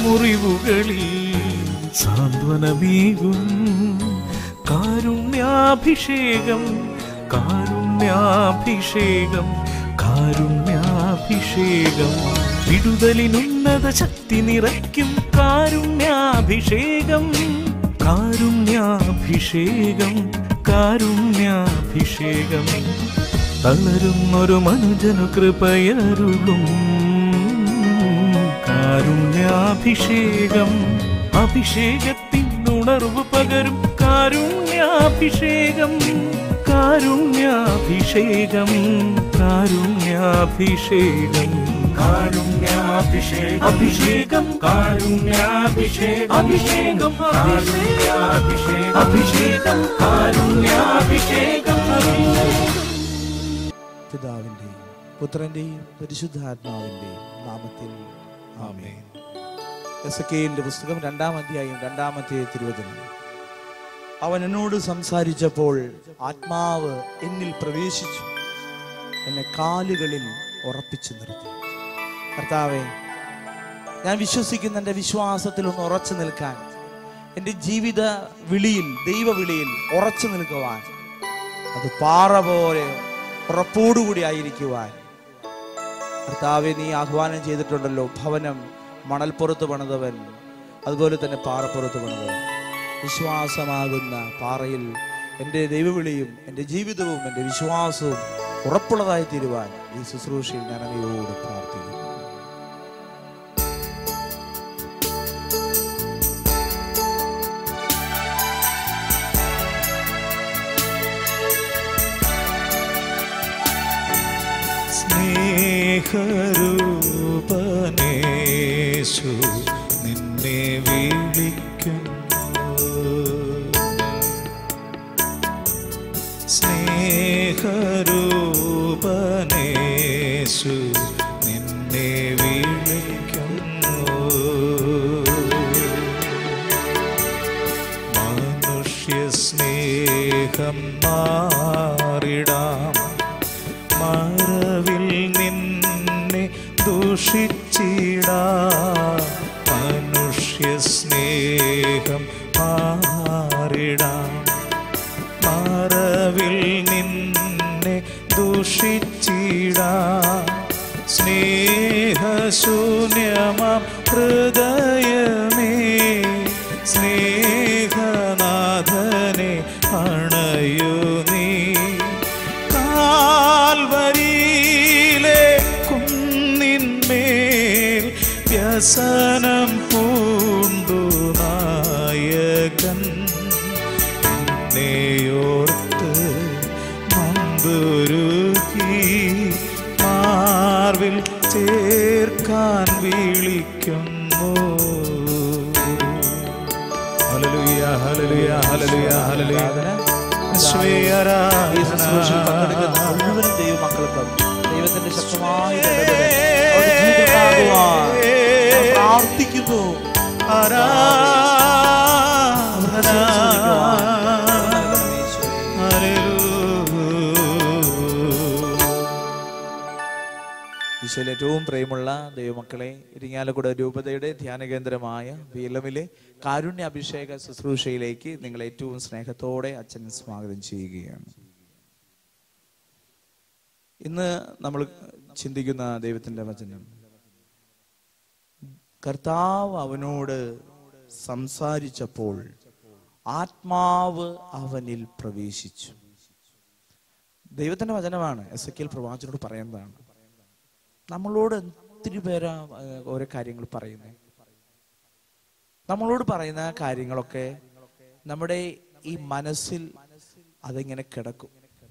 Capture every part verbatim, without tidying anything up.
മുറിവുകളിൽ സാന്ത്വനമേകും കാരുണ്യാഭിഷേകം കാരുണ്യാഭിഷേകം കാരുണ്യാഭിഷേകം വിടുതലിനുന്നത ശക്തി നിറയ്ക്കും കാരുണ്യാഭിഷേകം കാരുണ്യാഭിഷേകം കാരുണ്യാഭിഷേകം തളരുന്നൊരു മനുജനു കൃപയരുളും കാരുണ്യാഭിഷേകം അഭിഷേകത്തിനുണർവ് പകരും കാരുണ്യാഭിഷേകം കാരുണ്യാഭിഷേകം കാരുണ്യാഭിഷേകം കാരുണ്യാഭിഷേകം അഭിഷേകം കാരുണ്യാഭിഷേകം അഭിഷേകം കാരുണ്യാഭിഷേകം അഭിഷേകം കാരുണ്യാഭിഷേകം പിതാവിന്റെയും പുത്രന്റെയും പരിശുദ്ധാത്മാവിന്റെയും നാമത്തിൽ ആമേൻ. എസെക്കിയേലിന്റെ പുസ്തകം രണ്ടാം അധ്യായം രണ്ടാമത്തെ തിരുവചനം. അവൻ എന്നോട് സംസാരിച്ചപ്പോൾ ആത്മാവ് എന്നിൽ പ്രവേശിച്ചു, എന്നെ കാലുകളിൽ ഉറപ്പിച്ചു നിർത്തി. കർത്താവേ, ഞാൻ വിശ്വസിക്കുന്ന എൻ്റെ വിശ്വാസത്തിൽ ഒന്ന് ഉറച്ചു നിൽക്കാൻ, എൻ്റെ ജീവിത വിളിയിൽ ദൈവ വിളിയിൽ ഉറച്ചു നിൽക്കുവാൻ, അത് പാറ പോലെ ഉറപ്പോടുകൂടി ആയിരിക്കുവാൻ കർത്താവെ നീ ആഹ്വാനം ചെയ്തിട്ടുണ്ടല്ലോ. ഭവനം മണൽപ്പുറത്ത് പണിതവൻ, അതുപോലെ തന്നെ പാറപ്പുറത്ത് പണിതവൻ. വിശ്വാസമാകുന്ന പാറയിൽ എൻ്റെ ദൈവവിളിയും എൻ്റെ ജീവിതവും എൻ്റെ വിശ്വാസവും ഉറപ്പുള്ളതായി തീരുവാൻ ഈ ശുശ്രൂഷയിൽ ഞാൻ അങ്ങയോട് പ്രാർത്ഥിക്കുന്നു. സ്നേഹരൂപനേശു നിന്നെ വിളിക്കുന്നു, സ്നേഹരൂപനേശു നിന്നെ വിളിക്കുന്നു. മനുഷ്യ സ്നേഹം മാറിടാം, മറവിൽ നിന്നെ ദൂഷിച്ചിടാ. മനുഷ്യ സ്നേഹം മാറിടാം, മറവിൽ നിന്നെ ദൂഷിച്ചിടാ. സ്നേഹശൂന്യമാം ഹൃദയമേ, സ്നേഹനാഥനെ അണയൂ നീ. കാൽവരിയിലെ കുന്നിന്മേൽ വ്യസനം പൂണ്ടു നായകൻ നിന്നെയോർത്ത് നന്ദുരുകി മാർവിൽ ചേർക്കാൻ വിളിക്കുന്നു. Hallelujah hallelujah hallelujah hallelujah. മുഴുവൻ ദൈവമക്കൾക്കും ദൈവത്തിന്റെ ശക്തമായ പ്രാർത്ഥിക്കുന്നു. ഈശോയിൽ ഏറ്റവും പ്രിയമുള്ള ദൈവമക്കളെ, ഇരിങ്ങാലക്കുട രൂപതയുടെ ധ്യാനകേന്ദ്രമായ വീലമിലെ കാരുണ്യ അഭിഷേക ശുശ്രൂഷയിലേക്ക് നിങ്ങൾ ഏറ്റവും സ്നേഹത്തോടെ അച്ഛൻ സ്വാഗതം ചെയ്യുകയാണ്. ഇന്ന് നമ്മൾ ചിന്തിക്കുന്ന ദൈവത്തിന്റെ വചനം, കർത്താവ് അവനോട് സംസാരിച്ചപ്പോൾ ആത്മാവ് അവനിൽ പ്രവേശിച്ചു. ദൈവത്തിന്റെ വചനമാണ്. എസെക്കിയേൽ പ്രവാചകനോട് പറയുന്നതാണ്. നമ്മളോട് ഒത്തിരി പേരാ ഓരോ കാര്യങ്ങൾ പറയുന്നത്. നമ്മളോട് പറയുന്ന കാര്യങ്ങളൊക്കെ നമ്മുടെ ഈ മനസ്സിൽ അതിങ്ങനെ കിടക്കും.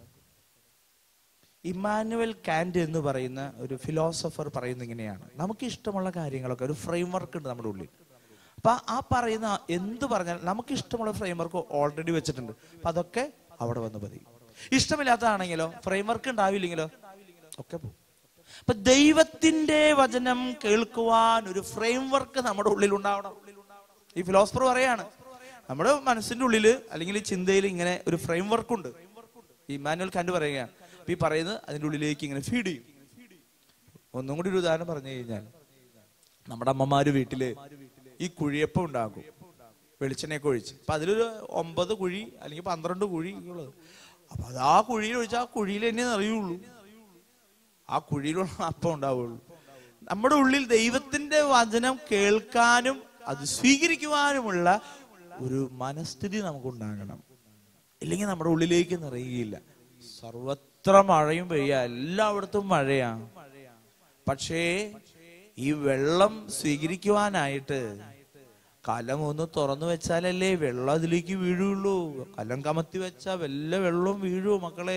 ഇമ്മാനുവൽ കാന്റ് എന്ന് പറയുന്ന ഒരു ഫിലോസഫർ പറയുന്നത് ഇങ്ങനെയാണ്: നമുക്ക് ഇഷ്ടമുള്ള കാര്യങ്ങളൊക്കെ ഒരു ഫ്രെയിം വർക്ക് ഉണ്ട് നമ്മുടെ ഉള്ളിൽ. അപ്പൊ ആ പറയുന്ന എന്ത് പറഞ്ഞാൽ നമുക്ക് ഇഷ്ടമുള്ള ഫ്രെയിം വർക്ക് ഓൾറെഡി വെച്ചിട്ടുണ്ട്. അപ്പൊ അതൊക്കെ അവിടെ വന്ന് പതിയും. ഇഷ്ടമില്ലാത്തതാണെങ്കിലോ, ഫ്രെയിം വർക്ക് ഉണ്ടാവില്ലെങ്കിലോ ഒക്കെ പോകും. അപ്പൊ ദൈവത്തിന്റെ വചനം കേൾക്കുവാൻ ഒരു ഫ്രെയിം വർക്ക് നമ്മുടെ ഉള്ളിൽ ഉണ്ടാവണം. ഈ ഫിലോസഫർ പറയാണ്, നമ്മുടെ മനസ്സിന്റെ ഉള്ളില് അല്ലെങ്കിൽ ചിന്തയിൽ ഇങ്ങനെ ഒരു ഫ്രെയിം വർക്ക് ഉണ്ട്. ഇമ്മാനുവൽ കാന്റ് പറയുകയാണ്. അപ്പൊ ഈ പറയുന്നത് അതിൻ്റെ ഉള്ളിലേക്ക് ഇങ്ങനെ ഫീഡ് ചെയ്യും. ഒന്നും കൂടി ഒരു ഉദാഹരണം പറഞ്ഞു കഴിഞ്ഞാൽ, നമ്മുടെ അമ്മമാര് വീട്ടില് ഈ കുഴിയപ്പം ഉണ്ടാക്കും, വെളിച്ചെണ്ണയൊക്കെ ഒഴിച്ച്. അപ്പൊ അതിലൊരു ഒമ്പത് കുഴി അല്ലെങ്കിൽ പന്ത്രണ്ട് കുഴി ഉള്ളത്. അപ്പൊ അത് ആ കുഴിയിൽ ഒഴിച്ചാൽ ആ കുഴിയിൽ തന്നെ അറിയുള്ളൂ, ആ കുഴിയിലുള്ള അപ്പം ഉണ്ടാവുള്ളൂ. നമ്മുടെ ഉള്ളിൽ ദൈവത്തിന്റെ വചനം കേൾക്കാനും അത് സ്വീകരിക്കുവാനുമുള്ള ഒരു മനസ്ഥിതി നമുക്കുണ്ടാകണം. ഇല്ലെങ്കിൽ നമ്മുടെ ഉള്ളിലേക്ക് നിറയുകയില്ല. സർവത്ര മഴയും പെയ്യ, എല്ലായിടത്തും മഴയാണ്. പക്ഷേ ഈ വെള്ളം സ്വീകരിക്കുവാനായിട്ട് കലം ഒന്ന് തുറന്നു വെച്ചാലല്ലേ വെള്ളം അതിലേക്ക് വീഴുള്ളൂ. കലം കമത്തി വെച്ചാൽ വല്ല വെള്ളവും വീഴൂ മക്കളെ?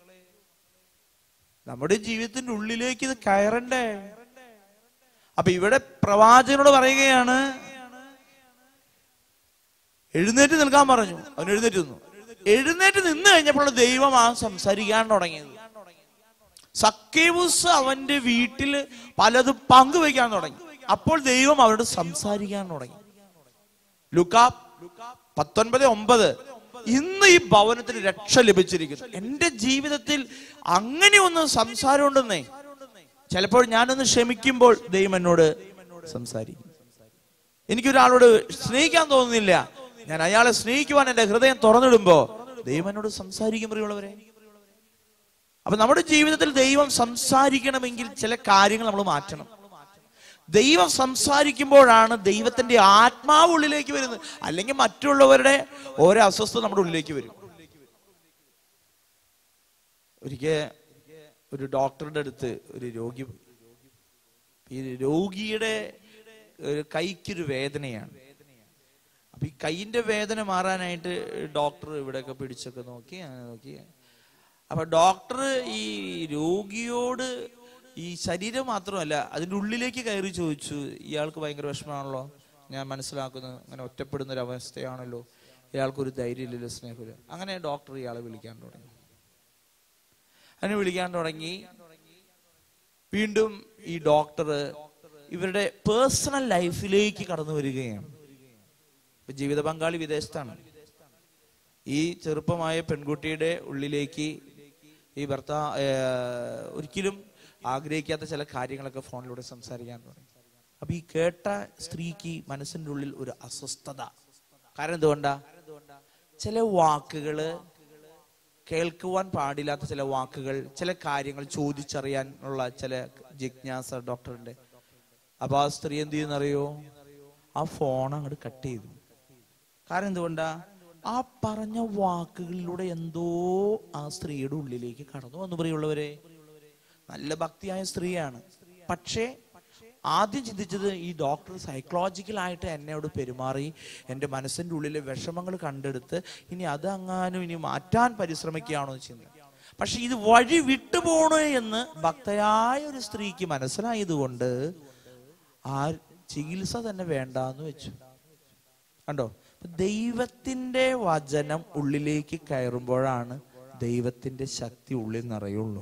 നമ്മുടെ ജീവിതത്തിന്റെ ഉള്ളിലേക്ക് ഇത് കയറണ്ടേ? അപ്പൊ ഇവിടെ പ്രവാചകനോട് പറയുകയാണ്, എഴുന്നേറ്റ് നിൽക്കാൻ പറഞ്ഞു. അവൻ എഴുന്നേറ്റ് നിന്നു. എഴുന്നേറ്റ് നിന്ന് കഴിഞ്ഞപ്പോൾ ദൈവം ആ സംസാരിക്കാൻ തുടങ്ങിയത്. സക്കേവൂസ് അവന്റെ വീട്ടില് പലതും പങ്കുവെക്കാൻ തുടങ്ങി. അപ്പോൾ ദൈവം അവരോട് സംസാരിക്കാൻ തുടങ്ങി. ലൂക്കാ പത്തൊൻപത് ഒമ്പത്, ഇന്ന് ഈ ഭവനത്തിന് രക്ഷ ലഭിച്ചിരിക്കുന്നു. എന്റെ ജീവിതത്തിൽ അങ്ങനെ ഒന്ന് സംസാരം ഉണ്ടെന്നേ. ചിലപ്പോൾ ഞാനൊന്ന് ക്ഷമിക്കുമ്പോൾ ദൈവം എന്നോട് സംസാരിക്കും. എനിക്കൊരാളോട് സ്നേഹിക്കാൻ തോന്നുന്നില്ല, ഞാൻ അയാളെ സ്നേഹിക്കുവാൻ എന്റെ ഹൃദയം തുറന്നിടുമ്പോ ദൈവം എന്നോട് സംസാരിക്കും പ്രിയമുള്ളവരെ. അപ്പൊ നമ്മുടെ ജീവിതത്തിൽ ദൈവം സംസാരിക്കണമെങ്കിൽ ചില കാര്യങ്ങൾ നമ്മൾ മാറ്റണം. ദൈവം സംസാരിക്കുമ്പോഴാണ് ദൈവത്തിന്റെ ആത്മാവ് ഉള്ളിലേക്ക് വരുന്നത്. അല്ലെങ്കിൽ മറ്റുള്ളവരുടെ ഓരോ അസ്വസ്ഥത നമ്മുടെ ഉള്ളിലേക്ക് വരും. ഒരിക്കൽ ഒരു ഡോക്ടറുടെ അടുത്ത് ഒരു രോഗി, ഈ രോഗിയുടെ കൈക്കൊരു വേദനയാണ്. അപ്പൊ ഈ കൈയിന്റെ വേദന മാറാനായിട്ട് ഡോക്ടർ ഇവിടെയൊക്കെ പിടിച്ചൊക്കെ നോക്കി അങ്ങനെ നോക്കി. അപ്പൊ ഡോക്ടർ ഈ രോഗിയോട് ഈ ശരീരം മാത്രമല്ല അതിൻ്റെ ഉള്ളിലേക്ക് കയറി ചോദിച്ചു, ഇയാൾക്ക് ഭയങ്കര വിഷമമാണല്ലോ, ഞാൻ മനസ്സിലാക്കുന്നു, അങ്ങനെ ഒറ്റപ്പെടുന്ന ഒരു അവസ്ഥയാണല്ലോ, ഇയാൾക്കൊരു ധൈര്യമില്ലല്ലോ, സ്നേഹമില്ല. അങ്ങനെ ഡോക്ടർ ഇയാളെ വിളിക്കാൻ തുടങ്ങി. അങ്ങനെ വിളിക്കാൻ തുടങ്ങി. വീണ്ടും ഈ ഡോക്ടർ ഇവരുടെ പേഴ്സണൽ ലൈഫിലേക്ക് കടന്നു വരികയാണ്. ഇപ്പൊ ജീവിത പങ്കാളി വിദേശത്താണ്. ഈ ചെറുപ്പമായ പെൺകുട്ടിയുടെ ഉള്ളിലേക്ക് ഈ ഭർത്താ ഒരിക്കലും ആഗ്രഹിക്കാത്ത ചില കാര്യങ്ങളൊക്കെ ഫോണിലൂടെ സംസാരിക്കാൻ തുടങ്ങി. അപ്പൊ ഈ കേട്ട സ്ത്രീക്ക് മനസ്സിന്റെ ഉള്ളിൽ ഒരു അസ്വസ്ഥത. കാരണം എന്തുകൊണ്ടാ? ചില വാക്കുകള്, കേൾക്കുവാൻ പാടില്ലാത്ത ചില വാക്കുകൾ, ചില കാര്യങ്ങൾ ചോദിച്ചറിയാനുള്ള ചില ജിജ്ഞാസ ഡോക്ടറിന്റെ. അപ്പൊ ആ സ്ത്രീ എന്ത് ചെയ്യുന്നറിയോ? ആ ഫോൺ അങ്ങോട്ട് കട്ട് ചെയ്തു. കാരണം എന്തുകൊണ്ടാ? ആ പറഞ്ഞ വാക്കുകളിലൂടെ എന്തോ ആ സ്ത്രീയുടെ ഉള്ളിലേക്ക് കടന്നു വന്നു. പ്രിയമുള്ളവരെ, നല്ല ഭക്തിയായ സ്ത്രീയാണ്. പക്ഷേ ആദ്യം ചിന്തിച്ചത് ഈ ഡോക്ടർ സൈക്കോളജിക്കലായിട്ട് എന്നോട് പെരുമാറി എൻ്റെ മനസ്സിൻ്റെ ഉള്ളിലെ വിഷമങ്ങൾ കണ്ടെടുത്ത് ഇനി അതങ്ങാനും ഇനി മാറ്റാൻ പരിശ്രമിക്കുകയാണോ ചിന്ത. പക്ഷെ ഇത് വഴി വിട്ടുപോണു എന്ന് ഭക്തയായ ഒരു സ്ത്രീക്ക് മനസ്സിലായതുകൊണ്ട് ആ ചികിത്സ തന്നെ വേണ്ടാന്ന് വെച്ചു. കണ്ടോ? ദൈവത്തിന്റെ വചനം ഉള്ളിലേക്ക് കയറുമ്പോഴാണ് ദൈവത്തിന്റെ ശക്തി ഉള്ളിൽ നിറയുള്ളൂ.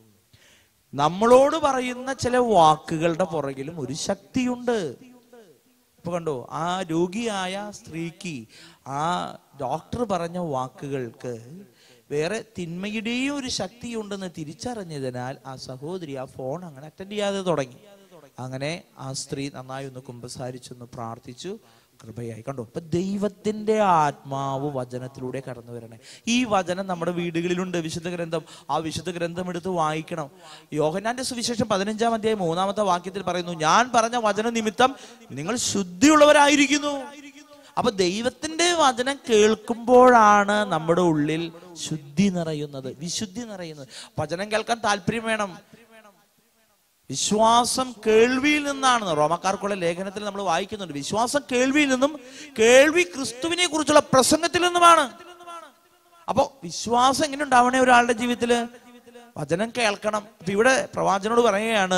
നമ്മളോട് പറയുന്ന ചില വാക്കുകളുടെ പുറകിലും ഒരു ശക്തിയുണ്ട്. ഇപ്പൊ കണ്ടോ, ആ രോഗിയായ സ്ത്രീക്ക് ആ ഡോക്ടർ പറഞ്ഞ വാക്കുകൾക്ക് വേറെ തിന്മയുടെയും ഒരു ശക്തിയുണ്ടെന്ന് തിരിച്ചറിഞ്ഞതിനാൽ ആ സഹോദരി ആ ഫോൺ അങ്ങനെ അറ്റൻഡ് ചെയ്യാതെ തുടങ്ങി. അങ്ങനെ ആ സ്ത്രീ നന്നായി ഒന്ന് കുമ്പസാരിച്ചൊന്ന് പ്രാർത്ഥിച്ചു, കൃപയായി. കണ്ടോ? ഇപ്പൊ ദൈവത്തിന്റെ ആത്മാവ് വചനത്തിലൂടെ കടന്നു വരണേ. ഈ വചനം നമ്മുടെ വീടുകളിലുണ്ട്, വിശുദ്ധ ഗ്രന്ഥം. ആ വിശുദ്ധ ഗ്രന്ഥം എടുത്ത് വായിക്കണം. യോഹന്നാന്റെ സുവിശേഷം പതിനഞ്ചാം അധ്യായം മൂന്നാമത്തെ വാക്യത്തിൽ പറയുന്നു, ഞാൻ പറഞ്ഞ വചന നിമിത്തം നിങ്ങൾ ശുദ്ധിയുള്ളവരായിരിക്കുന്നു. അപ്പൊ ദൈവത്തിന്റെ വചനം കേൾക്കുമ്പോഴാണ് നമ്മുടെ ഉള്ളിൽ ശുദ്ധി നിറയുന്നത്, വിശുദ്ധി നിറയുന്നത്. വചനം കേൾക്കാൻ താല്പര്യം വേണം. വിശ്വാസം കേൾവിയിൽ നിന്നാണ്. റോമക്കാർക്കുള്ള ലേഖനത്തിൽ നമ്മൾ വായിക്കുന്നുണ്ട്, വിശ്വാസം കേൾവിയിൽ നിന്നും, കേൾവി ക്രിസ്തുവിനെ കുറിച്ചുള്ള പ്രസംഗത്തിൽ നിന്നുമാണ്. അപ്പൊ വിശ്വാസം എങ്ങനെ ഉണ്ടാവണേ ഒരാളുടെ ജീവിതത്തില്? വചനം കേൾക്കണം. അപ്പൊ ഇവിടെ പ്രവാചകനോട് പറയുകയാണ്,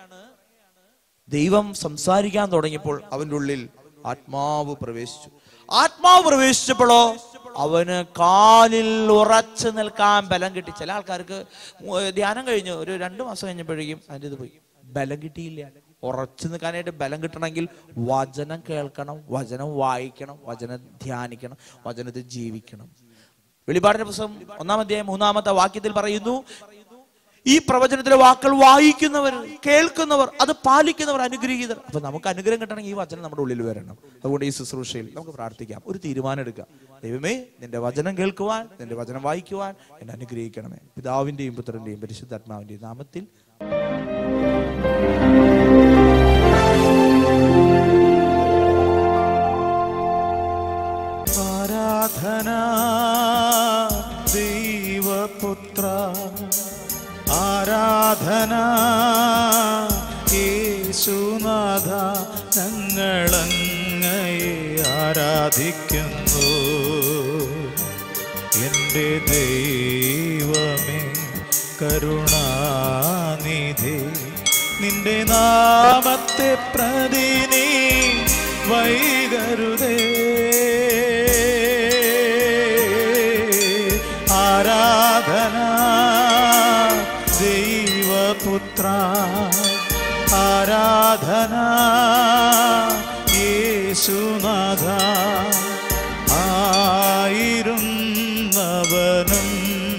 ദൈവം സംസാരിക്കാൻ തുടങ്ങിയപ്പോൾ അവന്റെ ഉള്ളിൽ ആത്മാവ് പ്രവേശിച്ചു. ആത്മാവ് പ്രവേശിച്ചപ്പോഴോ അവന് കാലിൽ ഉറച്ചു നിൽക്കാൻ ബലം കിട്ടി. ചില ആൾക്കാർക്ക് ധ്യാനം കഴിഞ്ഞു ഒരു രണ്ടു മാസം കഴിഞ്ഞപ്പോഴേക്കും അതിൻ്റെ ഇത് പോയി, ബലം കിട്ടിയില്ല. ഉറച്ചു നിൽക്കാനായിട്ട് ബലം കിട്ടണമെങ്കിൽ വചനം കേൾക്കണം, വചനം വായിക്കണം, വചനം ധ്യാനിക്കണം, വചനത്തിൽ ജീവിക്കണം. വെളിപാടിന്റെ പുസ്തകം ഒന്നാം അധ്യായം മൂന്നാമത്തെ വാക്യത്തിൽ പറയുന്നു, ഈ പ്രവചനത്തിലെ വാക്കുകൾ വായിക്കുന്നവർ, കേൾക്കുന്നവർ, അത് പാലിക്കുന്നവർ അനുഗ്രഹീതർ. അപ്പൊ നമുക്ക് അനുഗ്രഹം കിട്ടണമെങ്കിൽ ഈ വചനം നമ്മുടെ ഉള്ളിൽ വരണം. അതുകൊണ്ട് ഈ ശുശ്രൂഷയിൽ നമുക്ക് പ്രാർത്ഥിക്കാം, ഒരു തീരുമാനം എടുക്കാം. ദൈവമേ, നിന്റെ വചനം കേൾക്കുവാൻ, നിന്റെ വചനം വായിക്കുവാൻ എന്നെ അനുഗ്രഹിക്കണമേ. പിതാവിന്റെയും പുത്രന്റെയും പരിശുദ്ധാത്മാവിന്റെയും നാമത്തിൽ. ആരാധന ദൈവപുത്ര, ആരാധന യേശുനാഥ, ഞങ്ങളങ്ങയെ ആരാധിക്കുന്നു. എൻ്റെ ദൈവമേ കരുണാനിധി, നിന്റെ നാമത്തെ പ്രതി നീ വൈകരുതേ. ആരാധന ദൈവപുത്ര, ആരാധന യേശുനാഥ, ആയിരുന്നവനും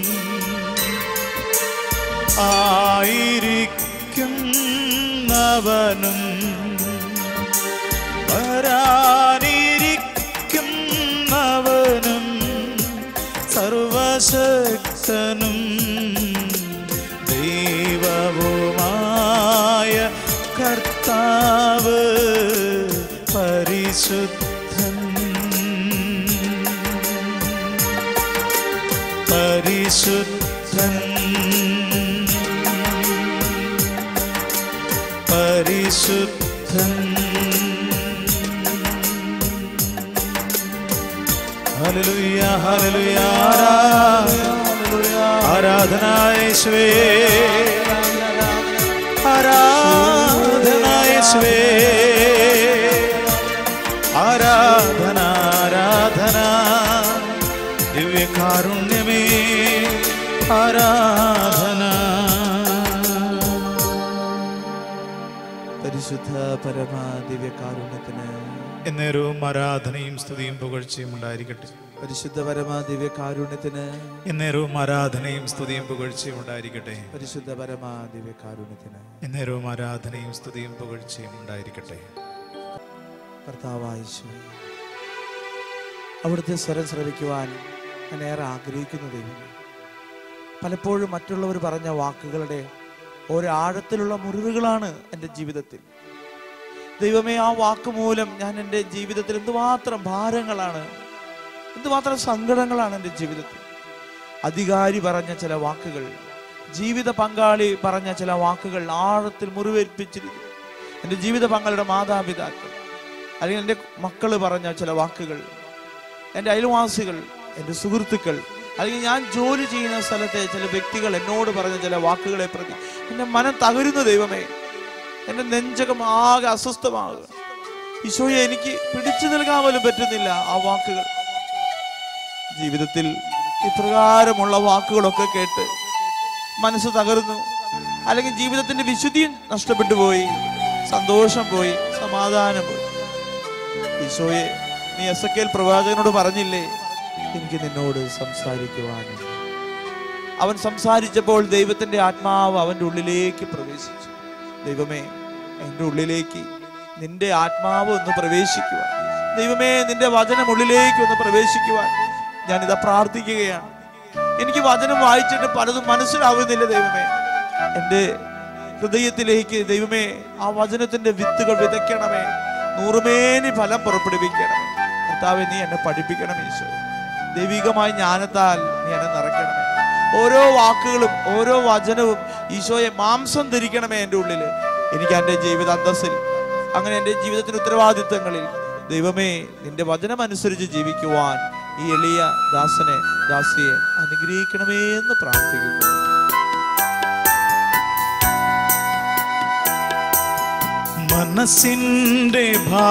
ആയിരിക്കുന്നവനും വരാനിരിക്കുന്നവനും സർവശക്തനും ദൈവവുമായ കർത്താവ് പരിശുദ്ധൻ, പരിശുദ്ധൻ, പരിശുദ്ധൻ. Hallelujah, hallelujah. ആരാധന യേശുവേ, ആരാധന യേശുവേ, ആരാധന, ആരാധന ദിവ്യകാരുണ്യമേ, ആരാധന. പരിശുദ്ധ പരമാ ദിവ്യകാരുണ്യത്തിന് എന്നേരവും ആരാധനയും സ്തുതിയും പുകഴ്ചയും ഉണ്ടായിരിക്കട്ടെ. പരിശുദ്ധ പരമാ ദിവ്യകാരുണ്യത്തിന് എന്നേരവും ആരാധനയും സ്തുതിയും പുകഴ്ചയും ഉണ്ടായിരിക്കട്ടെ. പരിശുദ്ധ പരമാ ദിവ്യകാരുണ്യത്തിന് എന്നേരവും ആരാധനയും സ്തുതിയും പുകഴ്ചയും ഉണ്ടായിരിക്കട്ടെ. കർത്താവായ യേശുവേ, അവിടുത്തെ സ്വരം ശ്രവിക്കുവാൻ ഞാൻ ഏറെ ആഗ്രഹിക്കുന്ന ദൈവമേ, പലപ്പോഴും മറ്റുള്ളവർ പറഞ്ഞ വാക്കുകളുടെ ഒരാഴത്തിലുള്ള മുറിവുകളാണ് എൻ്റെ ജീവിതത്തിൽ. ദൈവമേ, ആ വാക്ക് മൂലം ഞാൻ എൻ്റെ ജീവിതത്തിൽ എന്തുമാത്രം ഭാരങ്ങളാണ്, എന്തുമാത്രം സങ്കടങ്ങളാണ് എൻ്റെ ജീവിതത്തിൽ. അധികാരി പറഞ്ഞ ചില വാക്കുകൾ, ജീവിത പങ്കാളി പറഞ്ഞ ചില വാക്കുകൾ ആഴത്തിൽ മുറിവേൽപ്പിച്ചിരിക്കുന്നു. എൻ്റെ ജീവിത പങ്കാളിയുടെ മാതാപിതാക്കൾ, അല്ലെങ്കിൽ എൻ്റെ മക്കൾ പറഞ്ഞ ചില വാക്കുകൾ, എൻ്റെ അയൽവാസികൾ, എൻ്റെ സുഹൃത്തുക്കൾ, അല്ലെങ്കിൽ ഞാൻ ജോലി ചെയ്യുന്ന സ്ഥലത്തെ ചില വ്യക്തികൾ എന്നോട് പറഞ്ഞ ചില വാക്കുകളെ പ്രതി എൻ്റെ മനം തകരുന്ന ദൈവമേ, എൻ്റെ നെഞ്ചകം ആകെ അസ്വസ്ഥമാകുക. ഈശോയെ, എനിക്ക് പിടിച്ചു നൽകാൻ പോലും പറ്റുന്നില്ല ആ വാക്കുകൾ. ജീവിതത്തിൽ ഇപ്രകാരമുള്ള വാക്കുകളൊക്കെ കേട്ട് മനസ്സ് തകർന്നു, അല്ലെങ്കിൽ ജീവിതത്തിന്റെ വിശുദ്ധിയും നഷ്ടപ്പെട്ടു പോയി, സന്തോഷം പോയി, സമാധാനം പോയി. ഈശോയെ, നീ എസെക്കേൽ പ്രവാചകനോട് പറഞ്ഞില്ലേ, എനിക്ക് നിന്നോട് സംസാരിക്കുവാനും. അവൻ സംസാരിച്ചപ്പോൾ ദൈവത്തിന്റെ ആത്മാവ് അവന്റെ ഉള്ളിലേക്ക് പ്രവേശിച്ചു. ദൈവമേ, എൻ്റെ ഉള്ളിലേക്ക് നിന്റെ ആത്മാവ് ഒന്ന് പ്രവേശിക്കുവാൻ, ദൈവമേ, നിന്റെ വചനം ഉള്ളിലേക്ക് ഒന്ന് പ്രവേശിക്കുവാൻ ഞാനിതാ പ്രാർത്ഥിക്കുകയാണ്. എനിക്ക് വചനം വായിച്ചിട്ട് പലതും മനസ്സിലാവുന്നില്ല ദൈവമേ. എൻ്റെ ഹൃദയത്തിലേക്ക് ദൈവമേ ആ വചനത്തിന്റെ വിത്തുകൾ വിതയ്ക്കണമേ, നൂറുമേനി ഫലം പുറപ്പെടുവിക്കണമേ. കർത്താവേ, നീ എന്നെ പഠിപ്പിക്കണം. ഈശോ, ദൈവികമായ ജ്ഞാനത്താൽ നീ എന്നെ നിറയ്ക്കണമേ. ഓരോ വാക്കുകളും ഓരോ വചനവും ഈശോയെ മാംസം ധരിക്കണമേ എൻ്റെ ഉള്ളിൽ. എനിക്ക് എൻ്റെ ജീവിത അന്തസ്സിൽ, അങ്ങനെ എൻ്റെ ജീവിതത്തിന്റെ ഉത്തരവാദിത്തങ്ങളിൽ ദൈവമേ നിന്റെ വചനം അനുസരിച്ച് ജീവിക്കുവാൻ ഈ എളിയ ദാസനെ ദാസിയെ അനുഗ്രഹിക്കണമേ എന്ന് പ്രാർത്ഥിക്കുന്നു. മനസ്സിൻ്റെ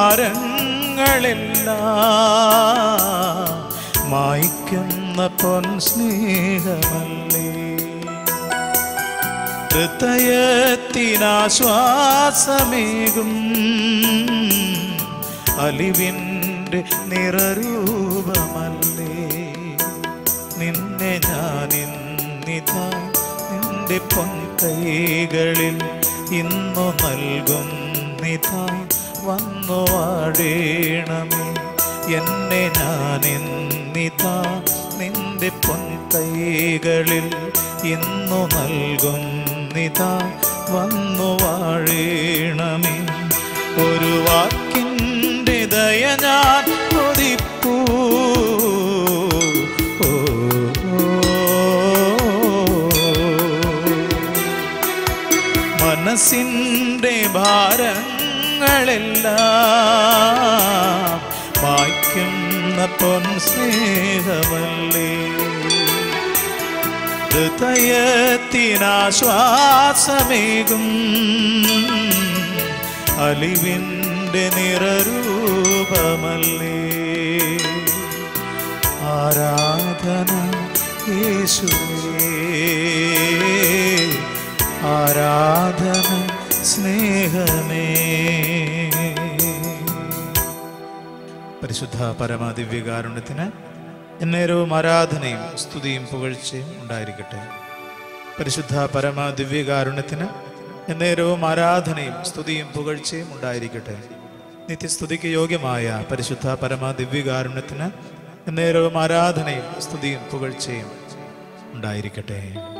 ഭാരങ്ങളെല്ലാം മായ്ക്കുന്ന പൊൻ സ്നേഹമല്ലേ, ഹൃദയത്തിനാശ്വാസമേകും അലിവിൻ്റെ നിറരൂപമല്ലേ. നിന്നെ ഞാനിന്നിതാ നിന്റെ പൊൻ പൊൻകൈകളിൽ ഇന്നു നൽകും നിതാ വന്നു വാഴേണമേ. എന്നെ ഞാനിന്നിതാ നിന്റെ പൊൻകൈകളിൽ ഇന്നു നൽകും നിതാ വന്നു വാഴേണമേ. ഒരു വാക്കിൻ്റെ ദയ ഞാൻ കൊതിപ്പൂ. ഓ മനസ്സിൻ്റെ ഭാരങ്ങളെല്ലാം മായ്ക്കുന്ന പൊൻ സ്നേഹമല്ലേ. ഹൃദയത്തിനാശ്വാസമേകും അലിവിൻ്റെ നിറരൂപമല്ലേ. ആരാധന യേശുവേ, ആരാധന സ്നേഹമേ. പരിശുദ്ധ പരമദിവ്യകാരുണ്യത്തിന് എന്നേരവും ആരാധനയും സ്തുതിയും പുകഴ്ചയും ഉണ്ടായിരിക്കട്ടെ. പരിശുദ്ധ പരമദിവ്യകാരുണ്യത്തിന് എന്നേരവും ആരാധനയും സ്തുതിയും പുകഴ്ചയും ഉണ്ടായിരിക്കട്ടെ. നിത്യസ്തുതിക്ക് യോഗ്യമായ പരിശുദ്ധ പരമദിവ്യകാരുണ്യത്തിന് എന്നേരവും ആരാധനയും സ്തുതിയും പുകഴ്ചയും ഉണ്ടായിരിക്കട്ടെ.